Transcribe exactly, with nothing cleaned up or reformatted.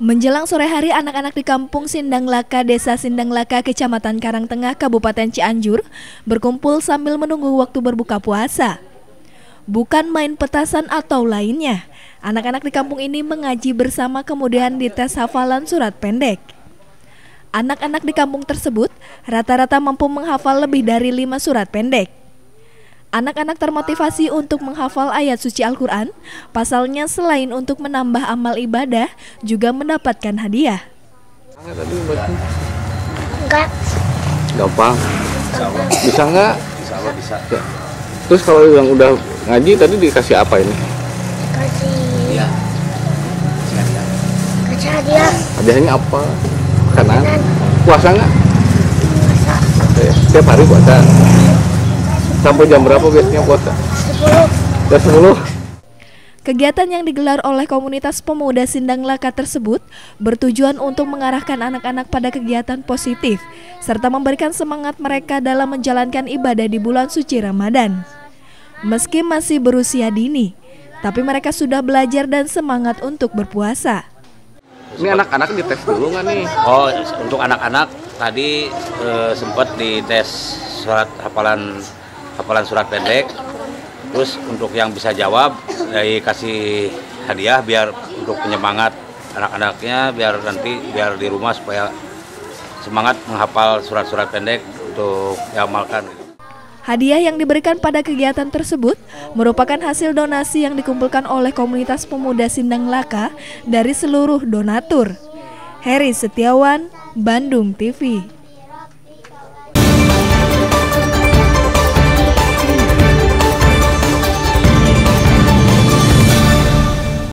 Menjelang sore hari, anak-anak di Kampung Sindang Laka, Desa Sindang Laka, Kecamatan Karangtengah, Kabupaten Cianjur, berkumpul sambil menunggu waktu berbuka puasa. Bukan main petasan atau lainnya, anak-anak di kampung ini mengaji bersama kemudian dites hafalan surat pendek. Anak-anak di kampung tersebut rata-rata mampu menghafal lebih dari lima surat pendek. Anak-anak termotivasi untuk menghafal ayat suci Al-Quran, pasalnya selain untuk menambah amal ibadah, juga mendapatkan hadiah. Enggak. Gampang. Bisa nggak? Bisa Allah bisa. Ya. Terus kalau yang udah ngaji tadi dikasih apa ini? Kasih. Iya. Kasih hadiah. Hadiahnya apa? Makanan? Makanan. Puasa nggak? Puasa. Ya. Setiap hari puasa. Sampai jam berapa biasanya puasa? Sepuluh. Jam sepuluh. Kegiatan yang digelar oleh komunitas pemuda Sindang Laka tersebut bertujuan untuk mengarahkan anak-anak pada kegiatan positif serta memberikan semangat mereka dalam menjalankan ibadah di bulan suci Ramadan. Meski masih berusia dini, tapi mereka sudah belajar dan semangat untuk berpuasa. Ini anak-anak dites dulu nggak nih? Oh, untuk anak-anak tadi eh, sempat dites surat hafalan hafalan surat pendek. Terus untuk yang bisa jawab, dikasih hadiah biar untuk penyemangat anak-anaknya, biar nanti biar di rumah supaya semangat menghafal surat-surat pendek untuk diamalkan. Hadiah yang diberikan pada kegiatan tersebut merupakan hasil donasi yang dikumpulkan oleh komunitas pemuda Sindang Laka dari seluruh donatur. Heri Setiawan, Bandung T V.